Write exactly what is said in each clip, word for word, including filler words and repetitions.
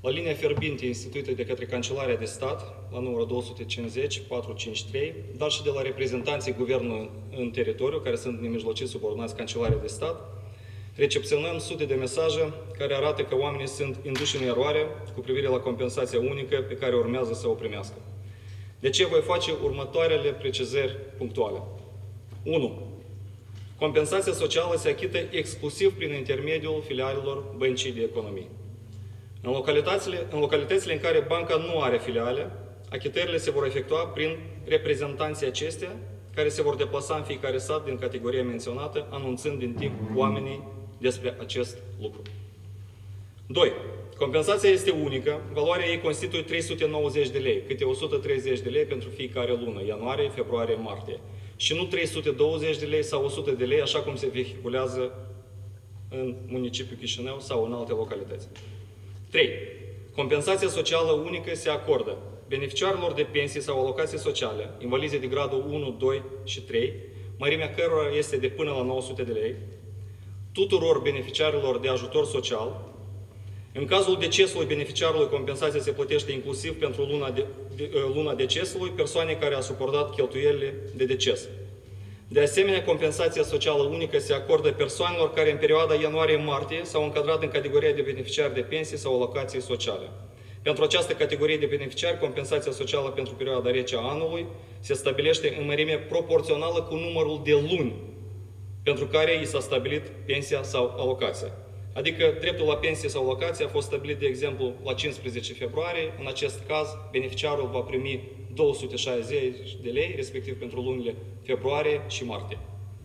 la linia fierbinte instituită de către Cancelarea de Stat, la numărul două sute cincizeci patru cinci trei, dar și de la reprezentanții guvernului în teritoriu, care sunt nemijlocit subordonați Cancelarea de Stat, recepționăm sute de mesaje care arată că oamenii sunt induși în eroare cu privire la compensația unică pe care urmează să o primească. De ce voi face următoarele precizări punctuale? unu. Compensația socială se achită exclusiv prin intermediul filialelor Băncii de Economie. În localitățile, în localitățile în care banca nu are filiale, achitările se vor efectua prin reprezentanții acestea, care se vor deplasa în fiecare sat din categoria menționată, anunțând din timp oamenii despre acest lucru. doi. Compensația este unică, valoarea ei constituie trei sute nouăzeci de lei, câte o sută treizeci de lei pentru fiecare lună, ianuarie, februarie, martie. Și nu trei sute douăzeci de lei sau o sută de lei, așa cum se vehiculează în municipiul Chișinău sau în alte localități. trei. Compensația socială unică se acordă beneficiarilor de pensii sau alocații sociale, invalize de gradul unu, doi și trei, mărimea cărora este de până la nouă sute de lei, tuturor beneficiarilor de ajutor social. În cazul decesului beneficiarului, compensația se plătește inclusiv pentru luna, de, de, luna decesului persoanei care a suportat cheltuielile de deces. De asemenea, compensația socială unică se acordă persoanelor care în perioada ianuarie-martie s-au încadrat în categoria de beneficiari de pensii sau alocații sociale. Pentru această categorie de beneficiari, compensația socială pentru perioada rece a anului se stabilește în mărime proporțională cu numărul de luni pentru care i s-a stabilit pensia sau alocația. Adică dreptul la pensie sau alocație a fost stabilit, de exemplu, la cincisprezece februarie. În acest caz, beneficiarul va primi două sute șaizeci de lei, respectiv pentru lunile februarie și martie.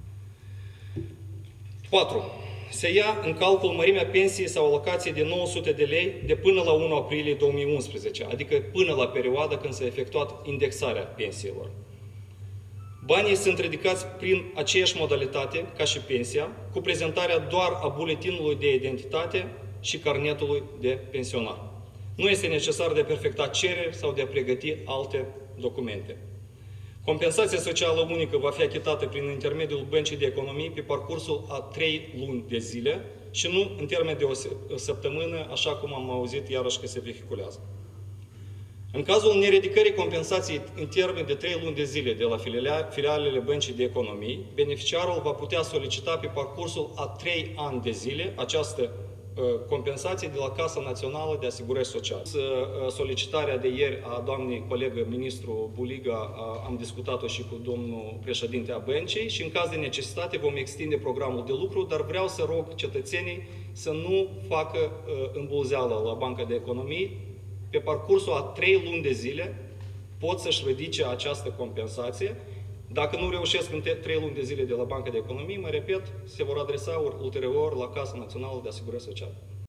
patru. Se ia în calcul mărimea pensiei sau alocației de nouă sute de lei de până la unu aprilie două mii unsprezece, adică până la perioada când s-a efectuat indexarea pensiilor. Banii sunt ridicați prin aceeași modalitate ca și pensia, cu prezentarea doar a buletinului de identitate și carnetului de pensionar. Nu este necesar de a perfecta cereri sau de a pregăti alte documente. Compensația socială unică va fi achitată prin intermediul Băncii de Economie pe parcursul a trei luni de zile și nu în termen de o săptămână, așa cum am auzit iarăși că se vehiculează. În cazul neridicării compensației în termen de trei luni de zile de la filialele Băncii de Economie, beneficiarul va putea solicita pe parcursul a trei ani de zile această compensație de la Casa Națională de Asigurări Sociale. Solicitarea de ieri a doamnei colegă ministru Buliga am discutat-o și cu domnul președinte a Băncii și în caz de necesitate vom extinde programul de lucru, dar vreau să rog cetățenii să nu facă îmbulzeală la Banca de Economie. Pe parcursul a trei luni de zile pot să-și ridice această compensație. Dacă nu reușesc în trei luni de zile de la Banca de Economie, mă repet, se vor adresa ulterior la Casa Națională de Asigurări Sociale.